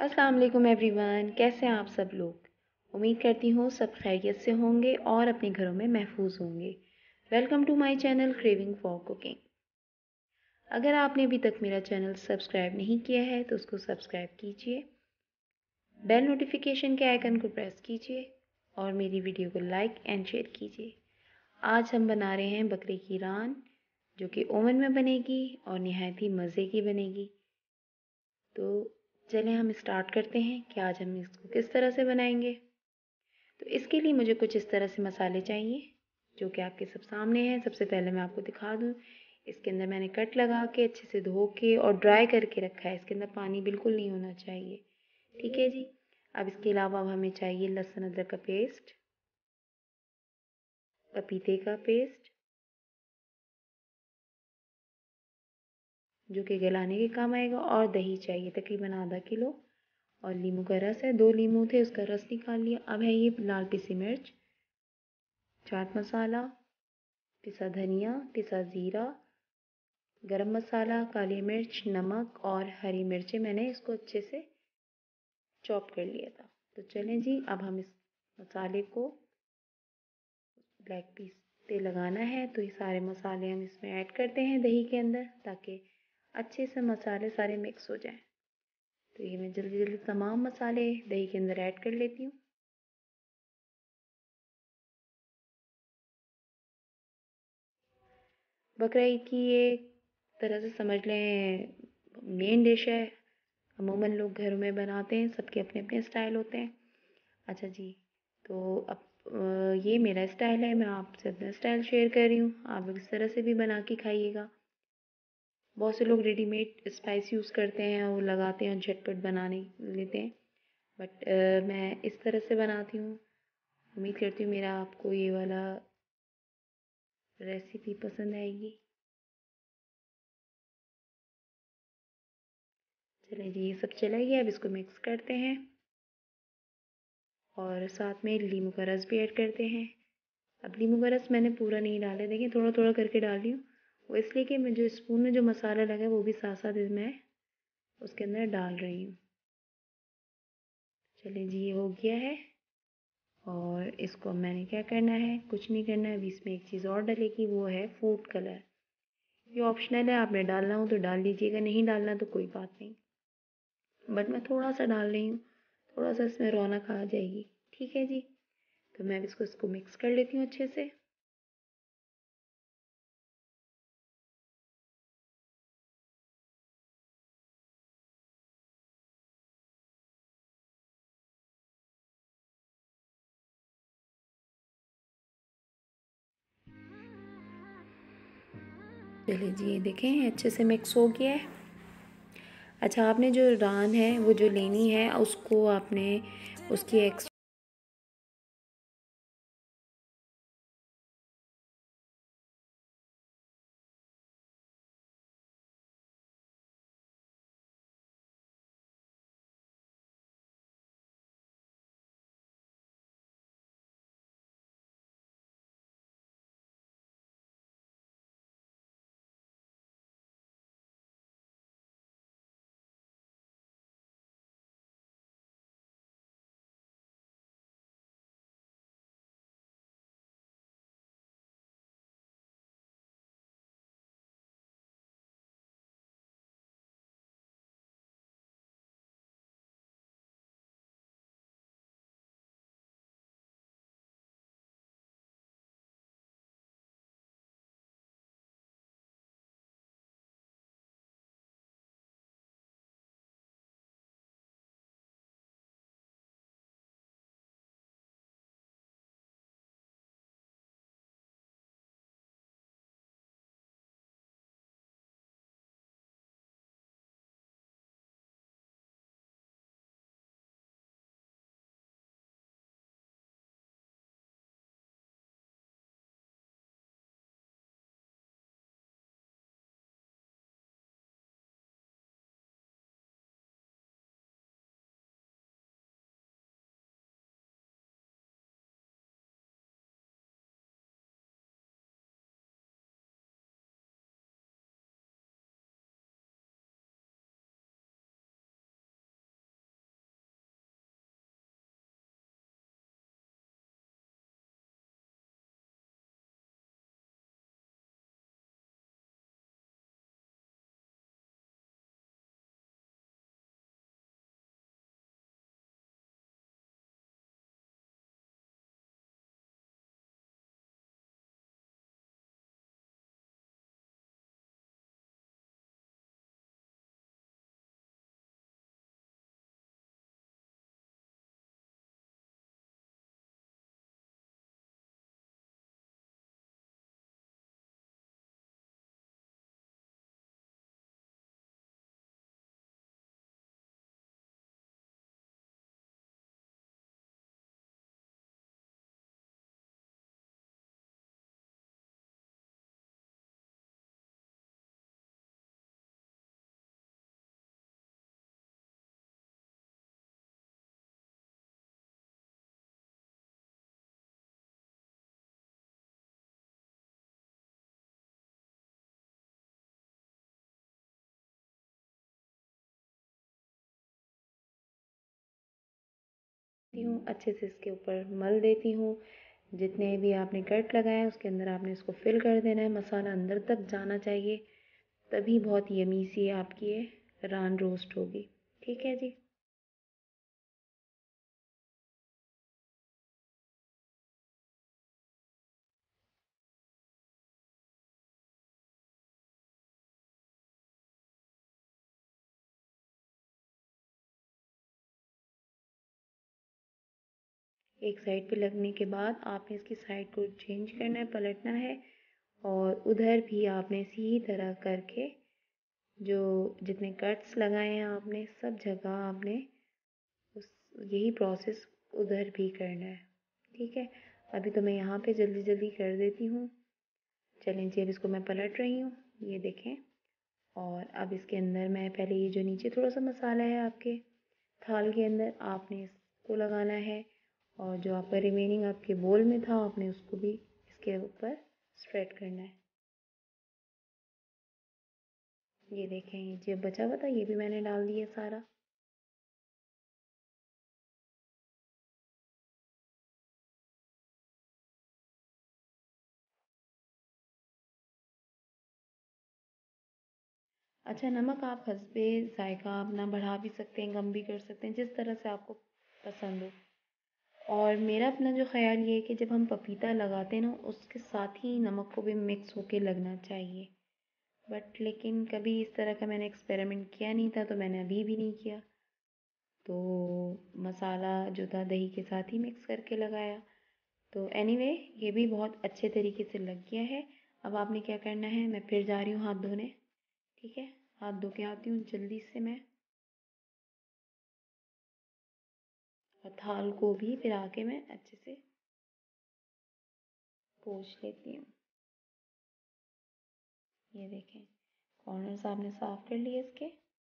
अस्सलाम वालेकुम एवरीवन, कैसे हैं आप सब लोग। उम्मीद करती हूँ सब खैरियत से होंगे और अपने घरों में महफूज होंगे। Welcome to my channel craving for cooking. अगर आपने अभी तक मेरा चैनल सब्सक्राइब नहीं किया है तो उसको सब्सक्राइब कीजिए, बेल नोटिफिकेशन के आइकन को प्रेस कीजिए और मेरी वीडियो को लाइक एंड शेयर कीजिए। आज हम बना रहे हैं बकरे की रान, जो कि ओवन में बनेगी और नहायत ही मज़े की बनेगी। तो चलें हम स्टार्ट करते हैं कि आज हम इसको किस तरह से बनाएंगे। तो इसके लिए मुझे कुछ इस तरह से मसाले चाहिए जो कि आपके सब सामने हैं। सबसे पहले मैं आपको दिखा दूँ, इसके अंदर मैंने कट लगा के अच्छे से धो के और ड्राई करके रखा है। इसके अंदर पानी बिल्कुल नहीं होना चाहिए, ठीक है जी। अब इसके अलावा अब हमें चाहिए लहसुन अदरक का पेस्ट, पपीते का पेस्ट जो कि गलाने के काम आएगा, और दही चाहिए तकरीबन आधा किलो, और नींबू का रस है, 2 नींबू थे उसका रस निकाल लिया। अब है ये लाल पिसी मिर्च, चाट मसाला, पिसा धनिया, पिसा ज़ीरा, गरम मसाला, काली मिर्च, नमक और हरी मिर्चें मैंने इसको अच्छे से चॉप कर लिया था। तो चलें जी, अब हम इस मसाले को ब्लैक पीस पे लगाना है। तो ये सारे मसाले हम इसमें ऐड करते हैं दही के अंदर, ताकि अच्छे से मसाले सारे मिक्स हो जाएं। तो ये मैं जल्दी जल्दी तमाम मसाले दही के अंदर ऐड कर लेती हूँ। बकरा ईद की ये तरह से समझ लें मेन डिश है। अमूमन लोग घरों में बनाते हैं, सबके अपने अपने स्टाइल होते हैं। अच्छा जी, तो अब ये मेरा स्टाइल है, मैं आपसे अपना स्टाइल शेयर कर रही हूँ। आप लोग इस तरह से भी बना के खाइएगा। बहुत से लोग रेडीमेड स्पाइस यूज़ करते हैं और लगाते हैं और झटपट बनाने लेते हैं, बट मैं इस तरह से बनाती हूँ। उम्मीद करती हूँ मेरा आपको ये वाला रेसिपी पसंद आएगी। चलिए जी, ये सब चला गया, अब इसको मिक्स करते हैं और साथ में नींबू का रस भी ऐड करते हैं। अब नींबू का रस मैंने पूरा नहीं डाला, देखिए थोड़ा थोड़ा करके डाल रही हूँ। वो इसलिए कि मैं जो स्पून में जो मसाला लगा है वो भी साथ साथ मैं उसके अंदर डाल रही हूँ। चलिए जी, ये हो गया है। और इसको अब मैंने क्या करना है, कुछ नहीं करना है। अभी इसमें एक चीज़ और डलेगी, वो है फूड कलर। ये ऑप्शनल है, आपने डालना हो तो डाल लीजिएगा, नहीं डालना तो कोई बात नहीं, बट मैं थोड़ा सा डाल रही हूँ, थोड़ा सा इसमें रौनक आ जाएगी, ठीक है जी। तो मैं अब इसको मिक्स कर लेती हूँ अच्छे से। चलिए जी, ये देखें अच्छे से मिक्स हो गया है। अच्छा, आपने जो रान है वो जो लेनी है उसको आपने उसकी एक्स हूँ, अच्छे से इसके ऊपर मल देती हूँ। जितने भी आपने कट लगाए हैं उसके अंदर आपने इसको फिल कर देना है, मसाला अंदर तक जाना चाहिए, तभी बहुत यमी सी आपकी ये रान रोस्ट होगी। ठीक है जी। एक साइड पे लगने के बाद आपने इसकी साइड को चेंज करना है, पलटना है, और उधर भी आपने इसी ही तरह करके जो जितने कट्स लगाए हैं आपने सब जगह आपने उस यही प्रोसेस उधर भी करना है। ठीक है, अभी तो मैं यहाँ पे जल्दी जल्दी कर देती हूँ। चलें जी, अब इसको मैं पलट रही हूँ, ये देखें। और अब इसके अंदर मैं पहले ये जो नीचे थोड़ा सा मसाला है आपके थाल के अंदर आपने इसको लगाना है, और जो आपका रिमेनिंग आपके बोल में था आपने उसको भी इसके ऊपर स्प्रेड करना है। ये देखें, ये जो बचा हुआ था ये भी मैंने डाल दिया सारा। अच्छा, नमक आप हस्बे ज़ायक़ा अपना बढ़ा भी सकते हैं, कम भी कर सकते हैं, जिस तरह से आपको पसंद हो। और मेरा अपना जो ख़्याल ये है कि जब हम पपीता लगाते हैं ना उसके साथ ही नमक को भी मिक्स होके लगना चाहिए। बट लेकिन कभी इस तरह का मैंने एक्सपेरिमेंट किया नहीं था, तो मैंने अभी भी नहीं किया। तो मसाला जो था दही के साथ ही मिक्स करके लगाया। तो एनीवे ये भी बहुत अच्छे तरीके से लग गया है। अब आपने क्या करना है, मैं फिर जा रही हूँ हाथ धोने। ठीक है, हाथ धो के आती हूँ जल्दी से मैं, और थाल को भी फिर आके मैं अच्छे से पोंछ लेती हूँ। ये देखें, कॉर्नर्स आपने साफ़ कर लिए इसके।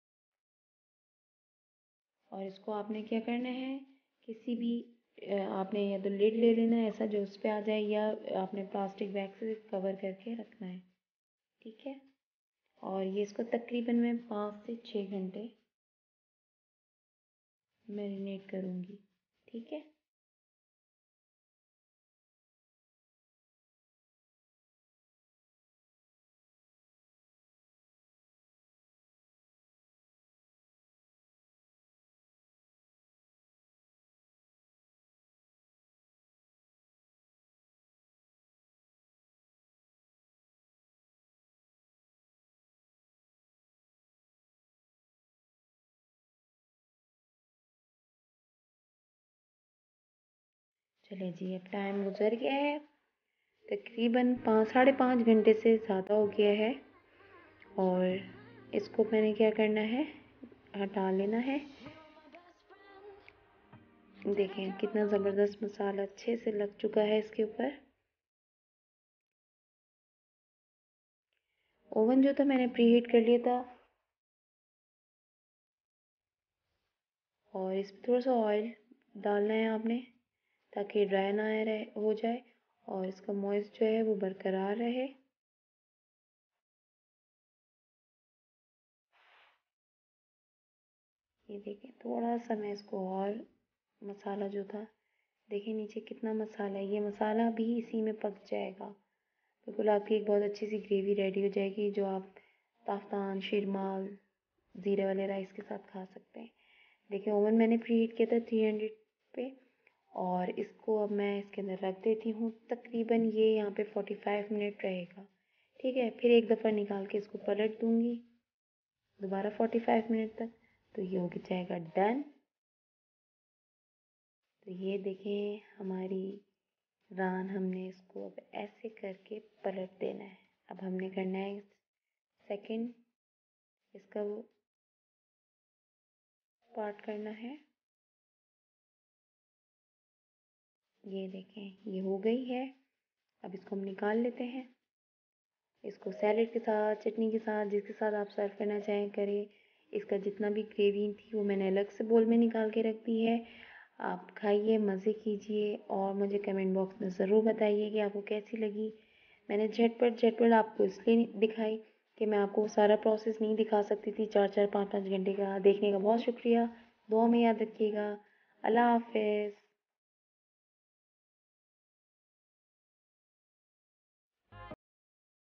और इसको आपने क्या करना है, किसी भी आपने या तो लिड ले लेना है ऐसा जो उस पे आ जाए, या आपने प्लास्टिक बैग से कवर करके रखना है। ठीक है, और ये इसको तकरीबन मैं 5 से 6 घंटे मैरिनेट करूँगी। ठीक है, चलिए जी, अब टाइम गुजर गया है, तकरीबन 5 साढ़े 5 घंटे से ज़्यादा हो गया है। और इसको मैंने क्या करना है, हटा लेना है। देखें कितना ज़बरदस्त मसाला अच्छे से लग चुका है इसके ऊपर। ओवन जो था मैंने प्रीहीट कर लिया था, और इसमें थोड़ा सा ऑयल डालना है आपने, ताकि ड्राई ना रहे हो जाए और इसका मॉइस्ट जो है वो बरकरार रहे। ये देखें, थोड़ा सा मैं इसको और मसाला जो था, देखिए नीचे कितना मसाला है, ये मसाला भी इसी में पक जाएगा। बिल्कुल आपकी एक बहुत अच्छी सी ग्रेवी रेडी हो जाएगी, जो आप ताफ्तान, शीरमाल, ज़ीरे वाले राइस के साथ खा सकते हैं। देखिए ओवन मैंने प्रीहीट किया था 300 पे, और इसको अब मैं इसके अंदर रख देती हूँ। तकरीबन ये यहाँ पे 45 मिनट रहेगा। ठीक है, फिर एक दफ़ा निकाल के इसको पलट दूँगी दोबारा 45 मिनट तक, तो ये हो जाएगा डन। तो ये देखें हमारी रान, हमने इसको अब ऐसे करके पलट देना है। अब हमने करना है सेकंड, इसका वो पार्ट करना है। ये देखें ये हो गई है। अब इसको हम निकाल लेते हैं। इसको सैलेड के साथ, चटनी के साथ, जिसके साथ आप सर्व करना चाहें करें। इसका जितना भी ग्रेवी थी वो मैंने अलग से बोल में निकाल के रख दी है। आप खाइए, मज़े कीजिए, और मुझे कमेंट बॉक्स में ज़रूर बताइए कि आपको कैसी लगी। मैंने झटपट झटपट आपको इसलिए दिखाई कि मैं आपको सारा प्रोसेस नहीं दिखा सकती थी 4-4 5-5 घंटे का। देखने का बहुत शुक्रिया, दुआ में याद रखिएगा। अल्लाह हाफ़िज़।